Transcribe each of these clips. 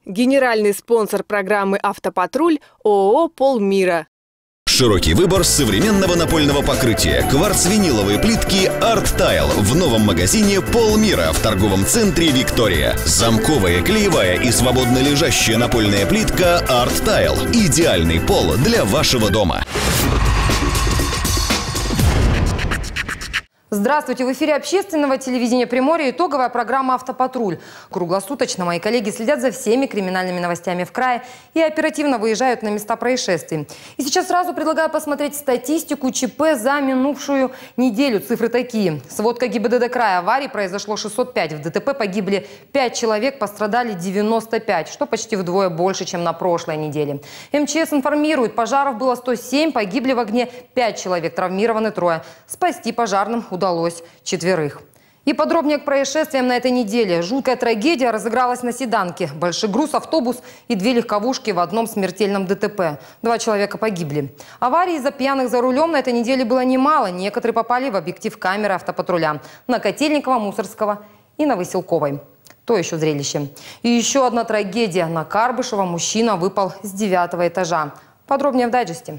Генеральный спонсор программы «Автопатруль» ООО «Полмира». Широкий выбор современного напольного покрытия. Кварц-виниловые плитки «Арт Тайл» в новом магазине «Полмира» в торговом центре «Виктория». Замковая, клеевая и свободно лежащая напольная плитка «Арт Тайл». Идеальный пол для вашего дома. Здравствуйте! В эфире общественного телевидения Приморья итоговая программа «Автопатруль». Круглосуточно мои коллеги следят за всеми криминальными новостями в крае и оперативно выезжают на места происшествий. И сейчас сразу предлагаю посмотреть статистику ЧП за минувшую неделю. Цифры такие. Сводка ГИБДД края. Аварий произошло 605. В ДТП погибли 5 человек, пострадали 95, что почти вдвое больше, чем на прошлой неделе. МЧС информирует, пожаров было 107, погибли в огне 5 человек, травмированы 3. Спасти пожарным удалось 4. И подробнее к происшествиям на этой неделе. Жуткая трагедия разыгралась на Седанке. Большегруз, автобус и 2 легковушки в одном смертельном ДТП. 2 человека погибли. Аварий из-за пьяных за рулем на этой неделе было немало. Некоторые попали в объектив камеры автопатруля. На Котельникова, Мусорского и на Выселковой. То еще зрелище. И еще одна трагедия. На Карбышева мужчина выпал с 9-го этажа. Подробнее в дайджесте.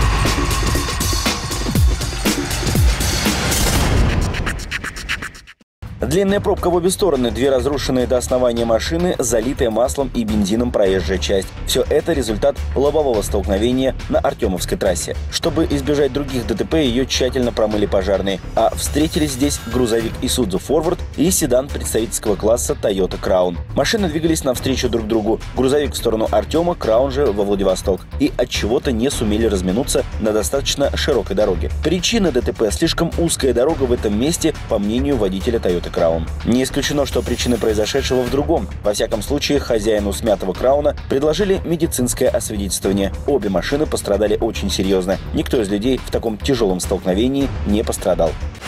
Длинная пробка в обе стороны, 2 разрушенные до основания машины, залитая маслом и бензином проезжая часть. Все это результат лобового столкновения на Артемовской трассе. Чтобы избежать других ДТП, ее тщательно промыли пожарные. А встретились здесь грузовик Isuzu Forward и седан представительского класса Toyota Crown. Машины двигались навстречу друг другу. Грузовик в сторону Артема, Crown же во Владивосток. И от чего-то не сумели разминуться на достаточно широкой дороге. Причина ДТП – слишком узкая дорога в этом месте, по мнению водителя Toyota Crown. Не исключено, что причины произошедшего в другом. Во всяком случае, хозяину смятого Крауна предложили медицинское освидетельствование. Обе машины пострадали очень серьезно. Никто из людей в таком тяжелом столкновении не пострадал.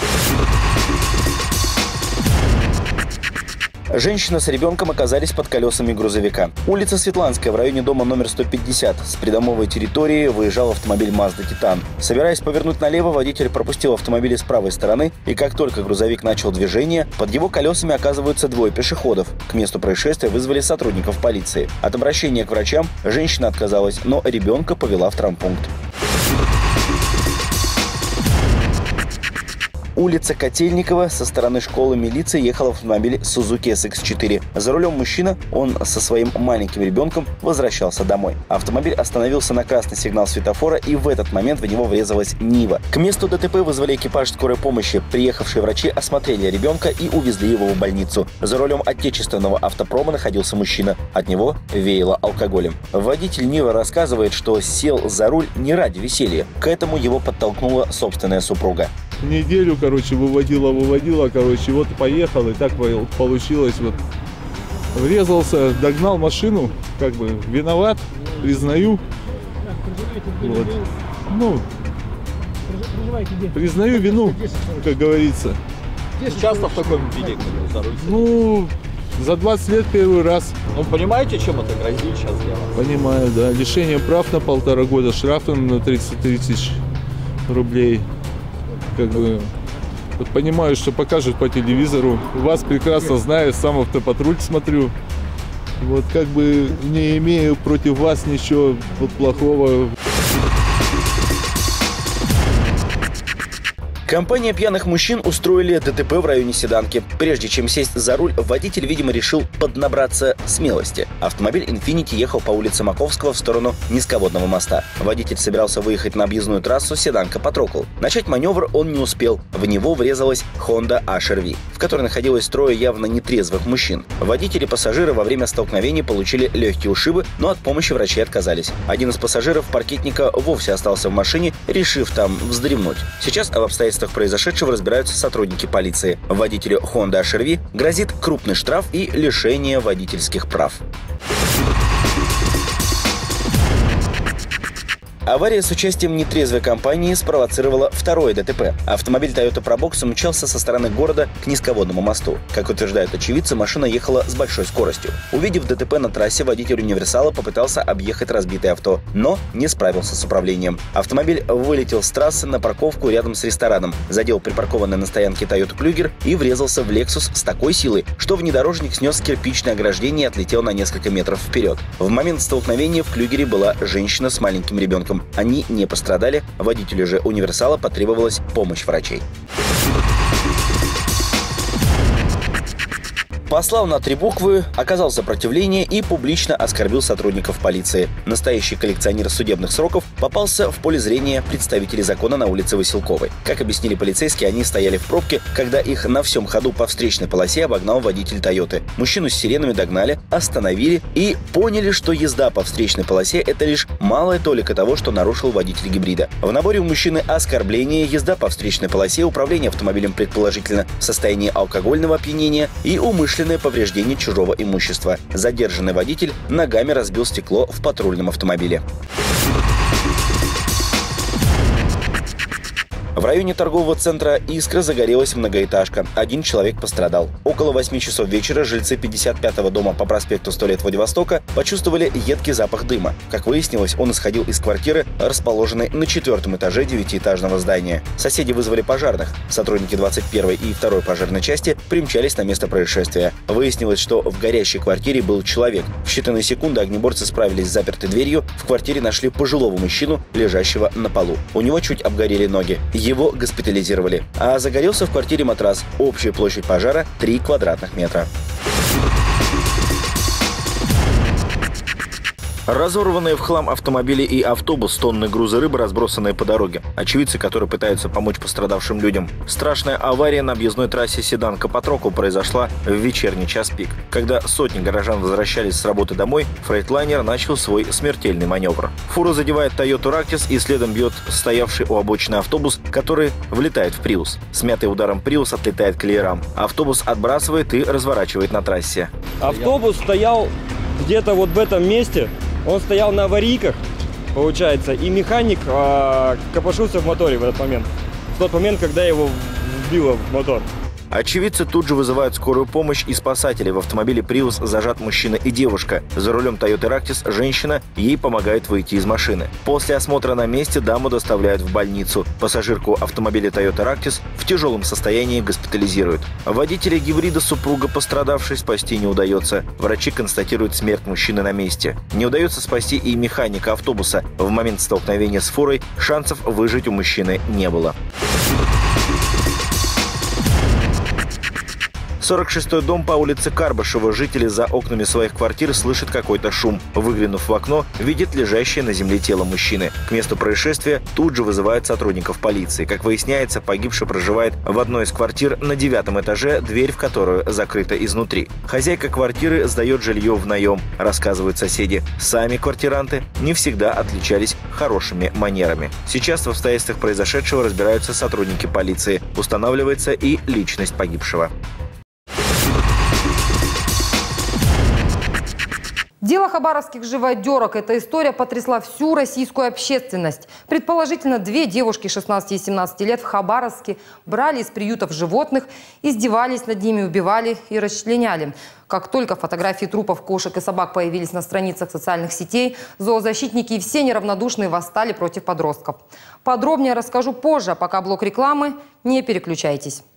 Женщина с ребенком оказались под колесами грузовика. Улица Светланская в районе дома номер 150. С придомовой территории выезжал автомобиль Mazda Titan. Собираясь повернуть налево, водитель пропустил автомобиль с правой стороны, и как только грузовик начал движение, под его колесами оказываются 2 пешеходов. К месту происшествия вызвали сотрудников полиции. От обращения к врачам женщина отказалась, но ребенка повела в травмпункт. Улица Котельникова. Со стороны школы милиции ехал автомобиль Suzuki SX4. За рулем мужчина, он со своим маленьким ребенком возвращался домой. Автомобиль остановился на красный сигнал светофора, и в этот момент в него врезалась Нива. К месту ДТП вызвали экипаж скорой помощи. Приехавшие врачи осмотрели ребенка и увезли его в больницу. За рулем отечественного автопрома находился мужчина. От него веяло алкоголем. Водитель Нивы рассказывает, что сел за руль не ради веселья. К этому его подтолкнула собственная супруга. Неделю, выводила, вот поехал, и так получилось, врезался, догнал машину, виноват, признаю, признаю вину, как говорится. Часто в таком виде за руль? За 20 лет первый раз. Понимаете, чем это грозит сейчас дело? Понимаю, да, лишение прав на 1,5 года, штрафом на 30 тысяч рублей. Понимаю, что покажут по телевизору. Вас прекрасно знаю, сам автопатруль смотрю. Не имею против вас ничего плохого. Компания пьяных мужчин устроили ДТП в районе Седанки. Прежде чем сесть за руль, водитель, видимо, решил поднабраться смелости. Автомобиль Infiniti ехал по улице Маковского в сторону Низководного моста. Водитель собирался выехать на объездную трассу Седанка-Патрокол. Начать маневр он не успел. В него врезалась Honda HR-V, в которой находилось 3 явно нетрезвых мужчин. Водители и пассажиры во время столкновения получили легкие ушибы, но от помощи врачей отказались. Один из пассажиров паркетника вовсе остался в машине, решив там вздремнуть. Сейчас об обстоятельствах произошедшего разбираются сотрудники полиции. Водителю Honda HR-V грозит крупный штраф и лишение водительских прав. Авария с участием нетрезвой компании спровоцировала второе ДТП. Автомобиль Toyota Probox мчался со стороны города к низководному мосту. Как утверждают очевидцы, машина ехала с большой скоростью. Увидев ДТП на трассе, водитель универсала попытался объехать разбитое авто, но не справился с управлением. Автомобиль вылетел с трассы на парковку рядом с рестораном, задел припаркованный на стоянке Toyota Kluger и врезался в Lexus с такой силой, что внедорожник снес кирпичное ограждение и отлетел на несколько метров вперед. В момент столкновения в Клюгере была женщина с маленьким ребенком. Они не пострадали, водителю же универсала потребовалась помощь врачей. Послал на 3 буквы, оказал сопротивление и публично оскорбил сотрудников полиции. Настоящий коллекционер судебных сроков попался в поле зрения представителей закона на улице Василковой. Как объяснили полицейские, они стояли в пробке, когда их на всем ходу по встречной полосе обогнал водитель Тойоты. Мужчину с сиренами догнали, остановили и поняли, что езда по встречной полосе – это лишь малая толика того, что нарушил водитель гибрида. В наборе у мужчины оскорбление, езда по встречной полосе, управление автомобилем предположительно в состоянии алкогольного опьянения и умышленное повреждение чужого имущества. Задержанный водитель ногами разбил стекло в патрульном автомобиле. В районе торгового центра «Искра» загорелась многоэтажка. 1 человек пострадал. Около 8 часов вечера жильцы 55-го дома по проспекту 100 лет Владивостока почувствовали едкий запах дыма. Как выяснилось, он исходил из квартиры, расположенной на 4-м этаже 9-этажного здания. Соседи вызвали пожарных. Сотрудники 21-й и 2-й пожарной части примчались на место происшествия. Выяснилось, что в горящей квартире был человек. В считанные секунды огнеборцы справились с запертой дверью. В квартире нашли пожилого мужчину, лежащего на полу. У него чуть обгорели ноги. Его госпитализировали. А загорелся в квартире матрас. Общая площадь пожара 3 квадратных метра. Разорванные в хлам автомобили и автобус, тонны груза рыбы, разбросанные по дороге. Очевидцы, которые пытаются помочь пострадавшим людям. Страшная авария на объездной трассе Седан-Капотроку произошла в вечерний час пик. Когда сотни горожан возвращались с работы домой, фрейтлайнер начал свой смертельный маневр. Фура задевает Toyota Ractis и следом бьет стоявший у обочины автобус, который влетает в Prius. Смятый ударом Prius отлетает к леерам. Автобус отбрасывает и разворачивает на трассе. Автобус стоял где-то вот в этом месте. Он стоял на аварийках, получается, и механик копошился в моторе в этот момент. В тот момент, когда его вбило в мотор. Очевидцы тут же вызывают скорую помощь и спасателей. В автомобиле Prius зажат мужчина и девушка. За рулем Toyota Ractis женщина, ей помогает выйти из машины. После осмотра на месте даму доставляют в больницу. Пассажирку автомобиля Toyota Ractis в тяжелом состоянии госпитализируют. Водителя гибрида супруга пострадавшей спасти не удается. Врачи констатируют смерть мужчины на месте. Не удается спасти и механика автобуса. В момент столкновения с фурой шансов выжить у мужчины не было. 46-й дом по улице Карбышева. Жители за окнами своих квартир слышат какой-то шум. Выглянув в окно, видят лежащее на земле тело мужчины. К месту происшествия тут же вызывают сотрудников полиции. Как выясняется, погибший проживает в одной из квартир на 9-м этаже, дверь в которую закрыта изнутри. Хозяйка квартиры сдает жилье в наем, рассказывают соседи. Сами квартиранты не всегда отличались хорошими манерами. Сейчас в обстоятельствах произошедшего разбираются сотрудники полиции. Устанавливается и личность погибшего. Дело хабаровских живодерок. Эта история потрясла всю российскую общественность. Предположительно, 2 девушки 16 и 17 лет в Хабаровске брали из приютов животных, издевались над ними, убивали и расчленяли. Как только фотографии трупов кошек и собак появились на страницах социальных сетей, зоозащитники и все неравнодушные восстали против подростков. Подробнее расскажу позже, пока блок рекламы. Не переключайтесь.